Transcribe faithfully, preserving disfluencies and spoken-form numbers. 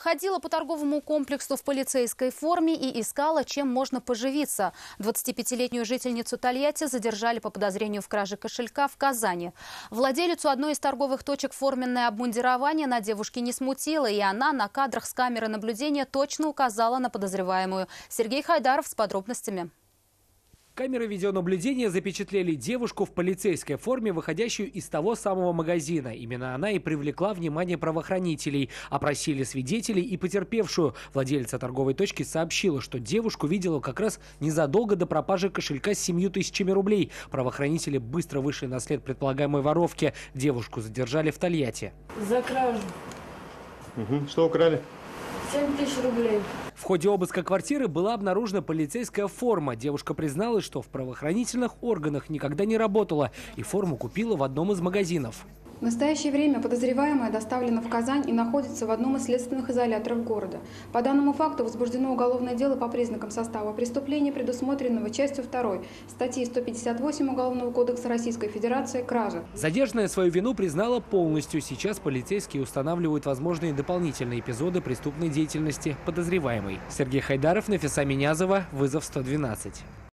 Ходила по торговому комплексу в полицейской форме и искала, чем можно поживиться. двадцатипятилетнюю жительницу Тольятти задержали по подозрению в краже кошелька в Казани. Владелицу одной из торговых точек форменное обмундирование на девушке не смутило, и она на кадрах с камеры наблюдения точно указала на подозреваемую. Сергей Хайдаров с подробностями. Камеры видеонаблюдения запечатлели девушку в полицейской форме, выходящую из того самого магазина. Именно она и привлекла внимание правоохранителей. Опросили свидетелей и потерпевшую. Владелица торговой точки сообщила, что девушку видела как раз незадолго до пропажи кошелька с семью тысячами рублей. Правоохранители быстро вышли на след предполагаемой воровки. Девушку задержали в Тольятти. За кражу. Угу. Что украли? семь тысяч рублей. В ходе обыска квартиры была обнаружена полицейская форма. Девушка призналась, что в правоохранительных органах никогда не работала и форму купила в одном из магазинов. В настоящее время подозреваемая доставлена в Казань и находится в одном из следственных изоляторов города. По данному факту возбуждено уголовное дело по признакам состава преступления, предусмотренного частью второй статьи сто пятьдесят восемь Уголовного кодекса Российской Федерации «Кража». Задержанная свою вину признала полностью. Сейчас полицейские устанавливают возможные дополнительные эпизоды преступной деятельности подозреваемой. Сергей Хайдаров, Нафиса Минязова, вызов сто двенадцать.